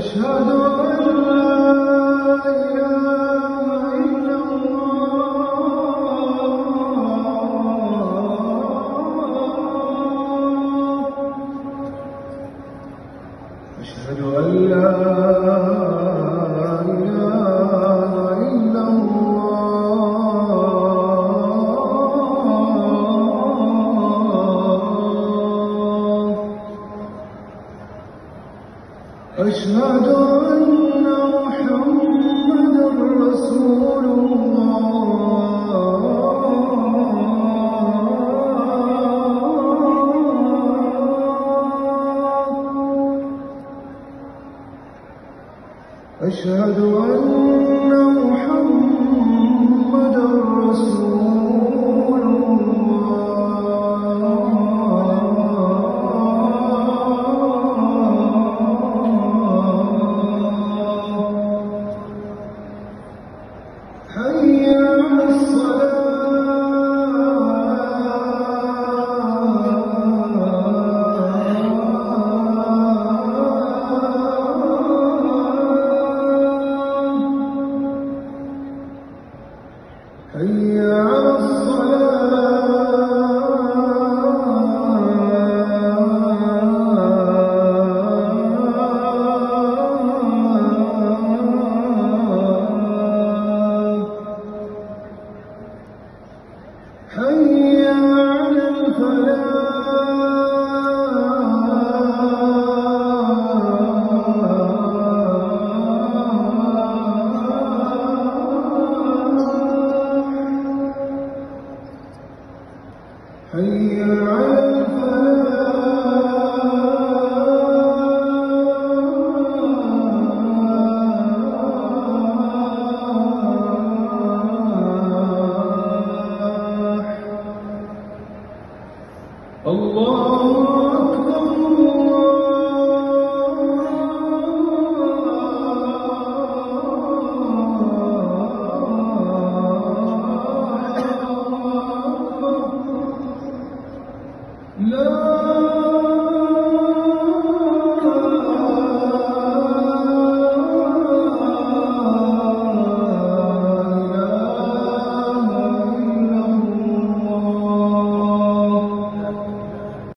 أشهد أن لا إله إلا الله. أشهد أن لا إله إلا الله. أشهد أن محمدًا رسول الله. أشهد أن محمدًا رسول الله. حي على حي على حي على حي على الله أكبر. الله أكبر. لا